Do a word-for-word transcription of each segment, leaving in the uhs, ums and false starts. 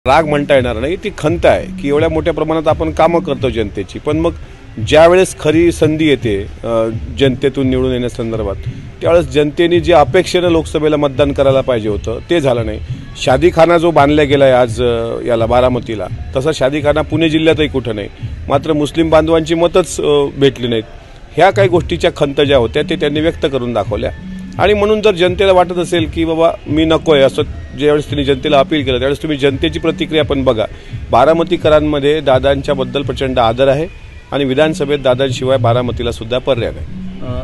राग म्हणता येणार नाही, ती खंत आहे की एवढ्या मोठ्या प्रमाणात आपण कामं करतो जनतेची, पण मग ज्यावेळेस खरी संधी येते जनतेतून निवडून येण्यासंदर्भात त्यावेळेस जनतेने जे अपेक्षेनं लोकसभेला मतदान करायला पाहिजे होतं ते झालं नाही। शादीखाना जो बांधला गेला आहे आज याला बारामतीला, तसा शादीखाना पुणे जिल्ह्यातही कुठं नाही, मात्र मुस्लिम बांधवांची मतच भेटली नाहीत। ह्या काही गोष्टीच्या खंत ज्या होत्या ते त्यांनी व्यक्त करून दाखवल्या आणि म्हणून जर जनतेला वाटत असेल की बाबा मी नकोय असं ज्यावेळेस त्यांनी जनतेला अपील केलं त्यावेळेस तुम्ही जनतेची प्रतिक्रिया पण बघा। बारामतीकरांमध्ये दादांच्या बद्दल प्रचंड आदर आहे आणि विधानसभेत दादांशिवाय बारामतीला सुद्धा पर्याय नाही।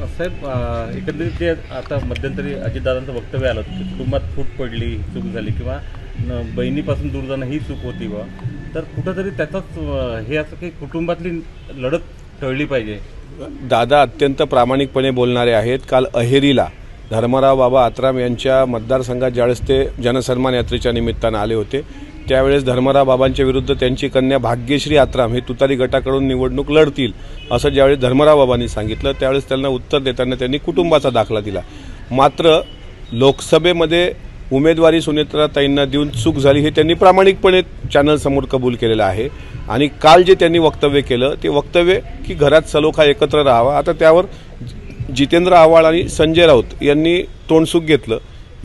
साहेब, एकंदरीत आता मध्यंतरी अजितदादांचं वक्तव्य आलं की कुटुंबात फूट पडली, चूक झाली किंवा बहिणीपासून दूर जाणं ही चूक होती बा, तर कुठंतरी त्याचाच हे असं की कुटुंबातली लढत टळली पाहिजे। दादा अत्यंत प्रामाणिकपणे बोलणारे आहेत। काल अहेरीला धर्मराव बाबा आत्राम यांच्या मतदारसंघात ज्यावेळेस ते जनसन्मान यात्रेच्या निमित्तानं आले होते त्यावेळेस धर्मराव बाबांच्या विरुद्ध त्यांची कन्या भाग्यश्री आत्राम हे तुतारी गटाकडून निवडणूक लढतील असं ज्यावेळेस धर्मराव बाबांनी सांगितलं त्यावेळेस त्यांना उत्तर देताना त्यांनी कुटुंबाचा दाखला दिला। मात्र लोकसभेमध्ये उमेदवारी सुनेत्राताईंना देऊन चूक झाली हे त्यांनी प्रामाणिकपणे चॅनलसमोर कबूल केलेलं आहे आणि काल जे त्यांनी वक्तव्य केलं ते वक्तव्य की घरात सलोखा एकत्र राहावा, आता त्यावर जितेंद्र आव्हाड आणि संजय राऊत यांनी तोंडसुख घेतलं।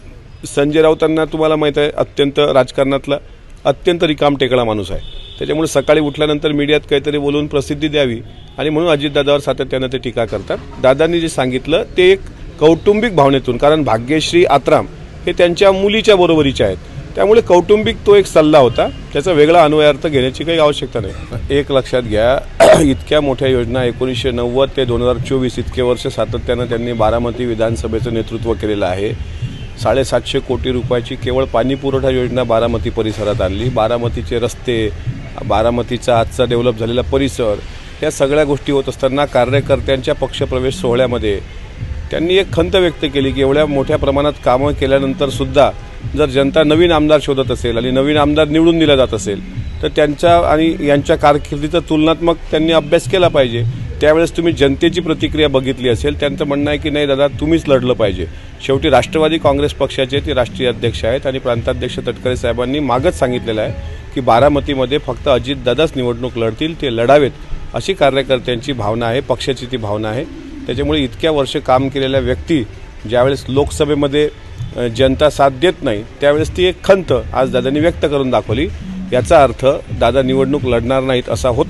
संजय राऊतांना तुम्हाला माहीत आहे अत्यंत राजकारणातला अत्यंत रिकाम टेकडा माणूस आहे, त्याच्यामुळे सकाळी उठल्यानंतर मीडियात काहीतरी बोलून प्रसिद्धी द्यावी आणि म्हणून अजितदादावर सातत्यानं ते टीका करतात। दादांनी जे सांगितलं ते एक कौटुंबिक भावनेतून, कारण भाग्यश्री आत्राम हे त्यांच्या मुलीच्या बरोबरीचे आहेत, त्यामुळे कौटुंबिक तो एक सल्ला होता, त्याचा वेगळा अन्वयार्थ घेण्याची काही आवश्यकता नाही। एक लक्षात घ्या, इतक्या मोठ्या योजना एकोणीसशे नव्वद ते दोन हजार चोवीस इतके वर्ष सातत्यानं त्यांनी बारामती विधानसभेचं नेतृत्व केलेलं आहे। साडेसातशे कोटी रुपयाची केवळ पाणी पुरवठा योजना बारामती परिसरात आणली। बारामतीचे रस्ते, बारामतीचा आजचा डेव्हलप झालेला परिसर, या सगळ्या गोष्टी होत असताना कार्यकर्त्यांच्या पक्षप्रवेश सोहळ्यामध्ये त्यांनी एक खंत व्यक्त केली की एवढ्या मोठ्या प्रमाणात कामं केल्यानंतर सुद्धा जर जनता नवीन आमदार शोधत असेल आणि नवीन आमदार निवडून दिला जात असेल तर त्यांच्या आणि यांच्या कारकिर्दीचा तुलनात्मक त्यांनी अभ्यास केला पाहिजे। त्यावेळेस तुम्ही जनतेची प्रतिक्रिया बघितली असेल, त्यांचं म्हणणं आहे की नाही दादा तुम्हीच लढलं पाहिजे। शेवटी राष्ट्रवादी काँग्रेस पक्षाचे ते राष्ट्रीय अध्यक्ष आहेत आणि प्रांताध्यक्ष तटकरे साहेबांनी मागच सांगितलेलं आहे की बारामतीमध्ये फक्त अजितदादाच निवडणूक लढतील, ते लढावेत अशी कार्यकर्त्यांची भावना आहे, पक्षाची ती भावना आहे। त्याच्यामुळे इतक्या वर्ष काम केलेल्या व्यक्ती ज्यावेळेस लोकसभेमध्ये जनता साथ देत नाही त्यावेळेस ती एक खंत आज दादांनी व्यक्त करून दाखवली। याचा अर्थ दादा निवडणूक लढणार नाहीत असा होत